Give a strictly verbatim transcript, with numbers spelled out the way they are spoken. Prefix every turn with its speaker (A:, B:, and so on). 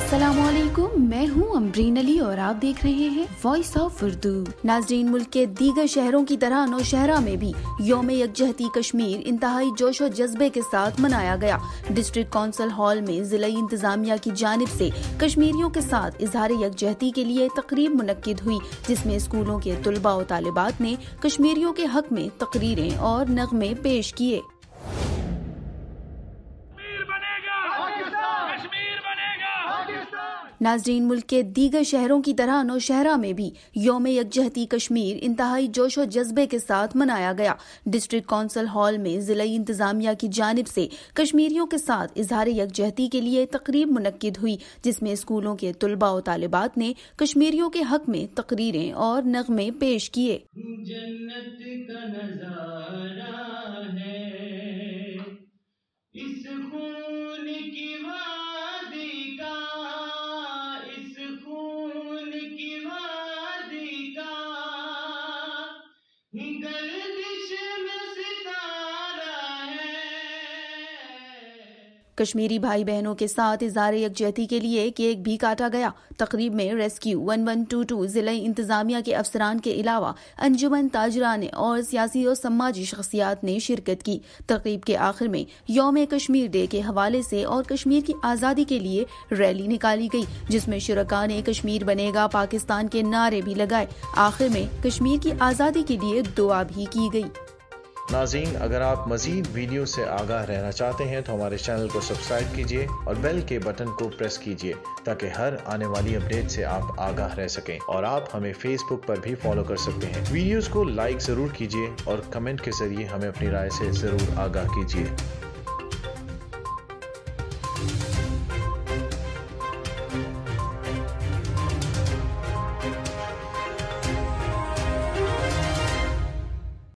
A: अस्सलाम वालेकुम, मैं हूँ अमरीन अली और आप देख रहे हैं वॉइस ऑफ उर्दू। नाजरीन, मुल्क के दीगर शहरों की तरह नौशहरा में भी यौम यकजहती कश्मीर इंतहाई जोश और जज्बे के साथ मनाया गया। डिस्ट्रिक्ट कौंसिल हॉल में जिला इंतजामिया की जानिब से कश्मीरियों के साथ इजहार यकजहती के लिए तकरीब मुनक्किद हुई, जिसमें स्कूलों के तुलबा और तालिबात ने कश्मीरियों के हक में तकरीरें और नगमे पेश किए। नाजरीन, मुल्क के दीगर शहरों की तरह नौशहरा में भी यौम यकजहती कश्मीर इंतहाई जोश और जज्बे के साथ मनाया गया। डिस्ट्रिक्ट कौंसिल हॉल में जिला इंतजामिया की जानिब से कश्मीरियों के साथ इजहार यकजहती के लिए तकरीब मुनक्किद हुई, जिसमें स्कूलों के तुलबा और तालिबात ने कश्मीरियों के हक में तकरीरें और नगमे पेश किए।
B: जन्नत का नजारा है इस खून की वादी का, इस खून की वादी का, गर्दिश में सितारा है।
A: कश्मीरी भाई बहनों के साथ इजहार यकजहती के लिए केक भी काटा गया। तकरीब में rescue one one two two जिला इंतजामिया के अफसरान के अलावा अंजुमन ताजरान और सियासी और समाजी शख्सियात ने शिरकत की। तकरीब के आखिर में यौम कश्मीर डे के हवाले से और कश्मीर की आज़ादी के लिए रैली निकाली गई, जिसमें शुरका ने कश्मीर बनेगा पाकिस्तान के नारे भी लगाए। आखिर में कश्मीर की आज़ादी के लिए दुआ भी की गई।
C: नाज़रीन, अगर आप मज़ीद वीडियो से आगाह रहना चाहते हैं तो हमारे चैनल को सब्सक्राइब कीजिए और बेल के बटन को प्रेस कीजिए ताकि हर आने वाली अपडेट से आप आगाह रह सकें। और आप हमें फेसबुक पर भी फॉलो कर सकते हैं। वीडियोस को लाइक ज़रूर कीजिए और कमेंट के ज़रिए हमें अपनी राय से ज़रूर आगाह कीजिए।